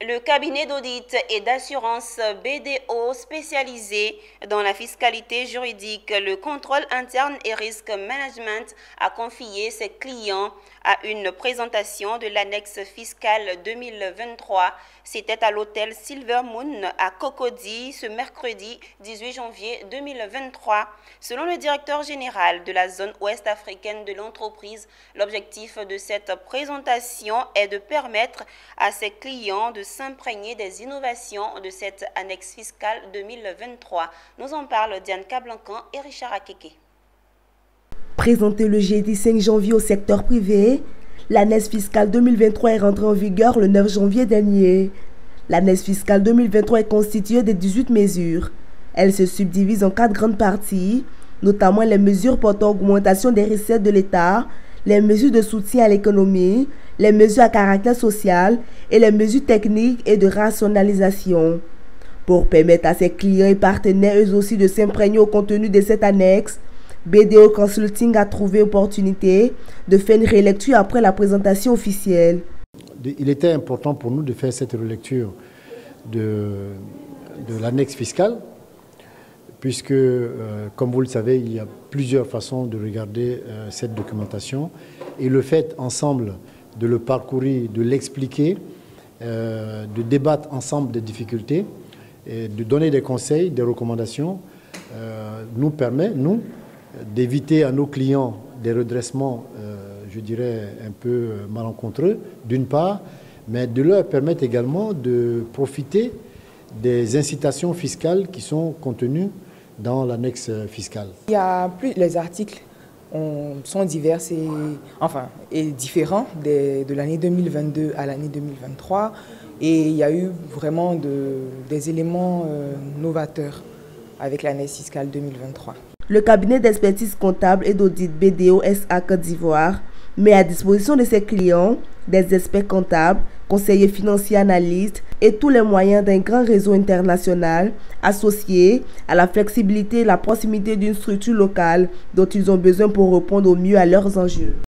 Le cabinet d'audit et d'assurance BDO spécialisé dans la fiscalité juridique, le contrôle interne et risque management a confié ses clients à une présentation de l'annexe fiscale 2023. C'était à l'hôtel Silver Moon à Cocody ce mercredi 18 janvier 2023. Selon le directeur général de la zone ouest africaine de l'entreprise, l'objectif de cette présentation est de permettre à ses clients de s'imprégner des innovations de cette annexe fiscale 2023. Nous en parlent Diane Cablancan et Richard Akeke. Présenté le jeudi 5 janvier au secteur privé, l'annexe fiscale 2023 est rentrée en vigueur le 9 janvier dernier. L'annexe fiscale 2023 est constituée de 18 mesures. Elle se subdivise en 4 grandes parties, notamment les mesures portant augmentation des recettes de l'État, les mesures de soutien à l'économie, les mesures à caractère social et les mesures techniques et de rationalisation. Pour permettre à ses clients et partenaires eux aussi de s'imprégner au contenu de cette annexe, BDO Consulting a trouvé opportunité de faire une relecture après la présentation officielle. Il était important pour nous de faire cette relecture de l'annexe fiscale, puisque, comme vous le savez, il y a plusieurs façons de regarder cette documentation. Et le fait ensemble de le parcourir, de l'expliquer, de débattre ensemble des difficultés, et de donner des conseils, des recommandations, nous permet, nous, d'éviter à nos clients des redressements, je dirais, un peu malencontreux, d'une part, mais de leur permettre également de profiter des incitations fiscales qui sont contenues dans l'annexe fiscale. Les articles sont divers et différents de l'année 2022 à l'année 2023 et il y a eu vraiment des éléments novateurs avec l'annexe fiscale 2023. Le cabinet d'expertise comptable et d'audit BDO SA Côte d'Ivoire met à disposition de ses clients des experts comptables, conseillers financiers, analystes et tous les moyens d'un grand réseau international associé à la flexibilité et la proximité d'une structure locale dont ils ont besoin pour répondre au mieux à leurs enjeux.